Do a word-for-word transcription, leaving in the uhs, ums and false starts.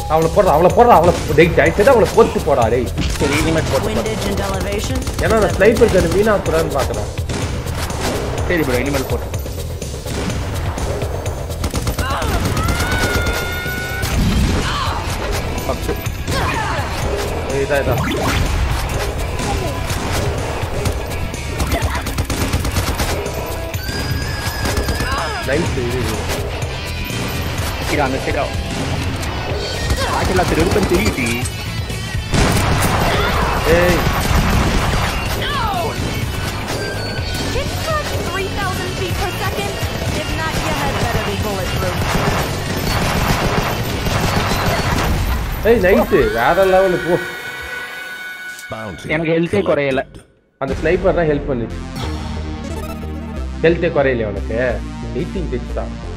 அவளை போடுறா அவளை போடுறா அவளை டேய் டைட் அவளை போட்டு போடா டேய் சரி இனிமேட் போட்டு ஏன்னா நான் ஸ்னைப்பர் கன் வீணா போறான்னு பார்க்கறேன் சரி ப்ரோ இனிமேல் போட்டு பக்ஸ் ஏய் இதா இதா நைஸ் இது இது அந்த சைடா ஆக்சுவலா திருப்பம் தெரியுது ஏய் three thousand feet per second. If not, your head better be bulletproof. ஏய் நைஸ் வேற லெவல் போ எனக்கு ஹெல்த்தே குறையல அந்த ஸ்னைப்பர் தான் ஹெல்ப் பண்ணுச்சு ஹெல்த்தே குறையல உனக்கு எயிட்டீன் டெச் தான்